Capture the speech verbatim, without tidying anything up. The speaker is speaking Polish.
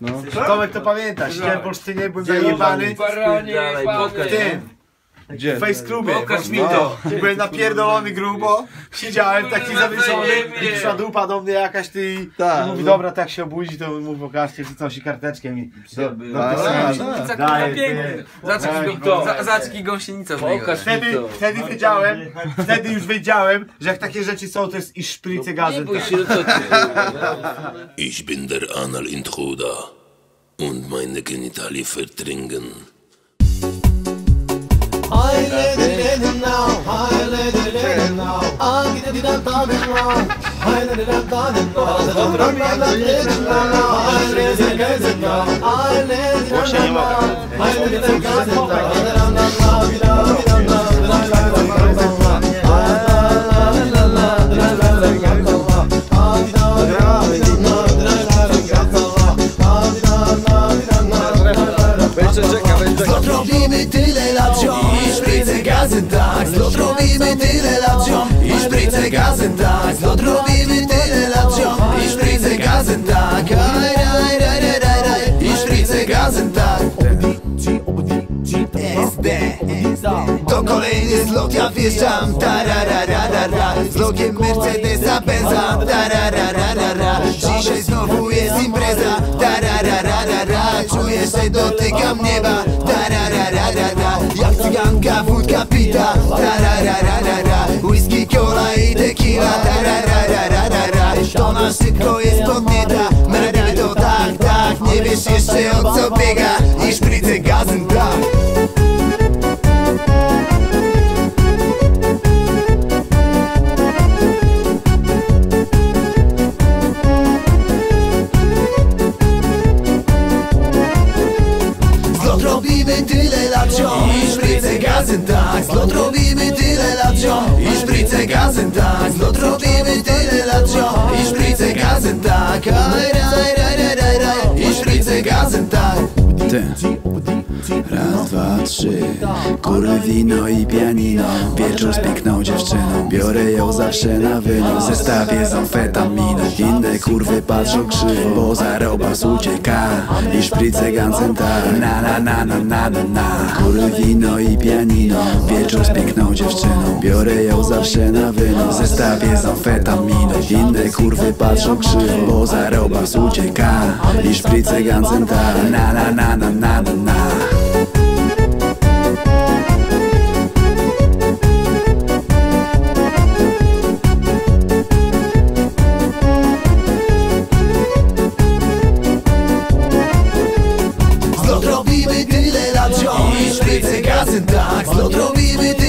No. Tomek to pamięta, siedziałem w Olsztynie, byłem zajebany. W tym. Gdzie? W Face Clubie. Pokaż mi to. Byłem napierdolony grubo, siedziałem taki zawieszony i przyszła dupa do mnie jakaś ty i Tak. mówi dobra, tak się obudzi, to mu pokażcie, czy coś i karteczkę mi. Do, do A, piosenki. a, Za Daję, piękny. Daj Zacznij gąsienica Pokaż mi Wtedy, to. wtedy wiedziałem, wtedy już wiedziałem, że jak takie rzeczy są, to jest i szprice Nie gazet. bój się, co ty. Ich bin der Anal-Intruder und meine Genitalie verdringen. Głośniej nie mogę. Zlot robimy tyle lat ziom i szprice gazem tak. Zlot robimy tyle lat ziom i szprice gazem tak. Zlot robimy tyle lat ziom i szprice gazem tak. Aj, raj, raj, raj, raj, raj. I szprice gazem tak. S D to kolejny zlot, ja wjeżdżam. Tararararara. Z lokiem Mercedesa Benza. Tararararara. Dzisiaj znowu jest impreza. Tararararara. Czujesz, że dotykam nieba. Tararararara. Jak cyganka, wódka pita. Tararararara. Whisky, cola i tequila. Tararararara. To na szybko jest podnieta. Merdy to tak, tak. Nie wiesz jeszcze o co biega. I szprice gazem tak. Zlot robimy tyle lat ziom i szprice gazem tak. Zlot robimy tyle lat ziom i szprice gazem tak. Zlot robimy tyle lat ziom i szprice gazem tak. Aj, raj, raj, raj, raj, raj. I szprice gazem tak. Ty. Raz, dwa, trzy. Kurwy, wino i pianino. Wieczór z piękną dziewczyną. Biorę ją zawsze na wynos. Zestawię z amfetaminą. Inne kurwy patrzą krzywo, bo zarobas ucieka. I szprice gancem tak. Na na na na na na na. Kurwy, wino i pianino. Wieczór z piękną dziewczyną. Biorę ją zawsze na wynos. Zestawię z amfetaminą. Inne kurwy patrzą krzywo, bo zarobas ucieka. I szprice gancem tak. Na na na na na na na. Zlot robimy tyle lat ziom i szprice gazem tak. Zlot robimy